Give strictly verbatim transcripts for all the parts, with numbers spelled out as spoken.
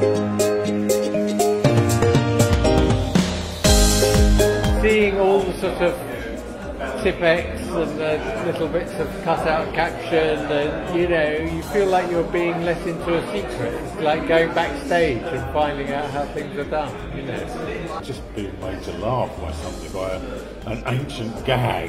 Seeing all the sort of Tipp-Ex and the little bits of cut-out caption, and you know, you feel like you're being let into a secret. It's like going backstage and finding out how things are done. You know, just being made to laugh by somebody, by a, an ancient gag.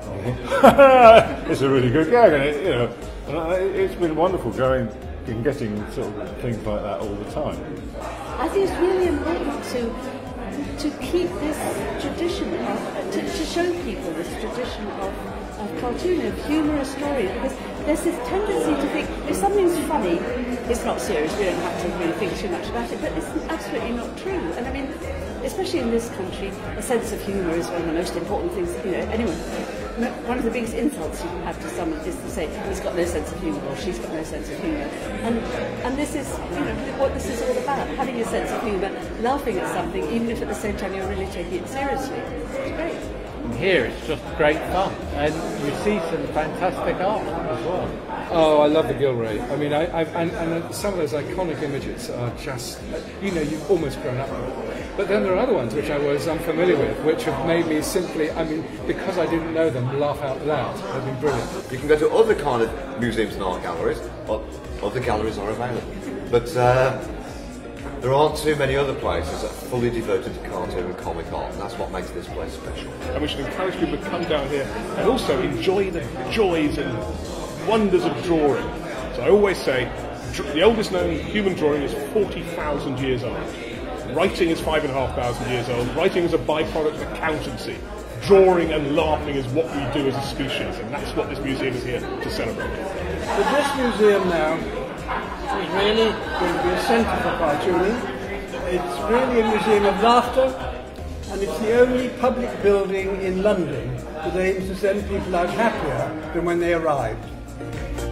It's a really good gag, and it, you know, and it's been wonderful going and getting sort of things like that all the time. I think it's really important to to keep this tradition, of, to, to show people this tradition of, of cartoon, of humorous stories, because there's this tendency to think if something's funny, it's not serious, we don't have to really think too much about it, but it's absolutely not true. And I mean, especially in this country, a sense of humour is one of the most important things, you know, anyone. One of the biggest insults you can have to someone is to say, he's got no sense of humour, or she's got no sense of humour. And and this is, you know, what this is all about, having a sense of humour, laughing at something, even if at the same time you're really taking it seriously. It's great. and here it's just great fun, and you see some fantastic art as well. Oh, I love the Gilray. I mean, I, I've, and, and some of those iconic images are just, you know, you've almost grown up with. But then there are other ones which I was unfamiliar with, which have made me simply, I mean, because I didn't know them, laugh out loud. They've been brilliant. You can go to other kind of museums and art galleries, but other galleries are available. But uh, there aren't too many other places that are fully devoted to cartoon and comic art, and that's what makes this place special. And we should encourage people to come down here and also enjoy the joys and wonders of drawing. So I always say, the oldest known human drawing is forty thousand years old. Writing is five and a half thousand years old. Writing is a byproduct of accountancy. Drawing and laughing is what we do as a species, and that's what this museum is here to celebrate. But this museum now is really going to be a centre for cartooning. It's really a museum of laughter, and it's the only public building in London that aims to send people out happier than when they arrived.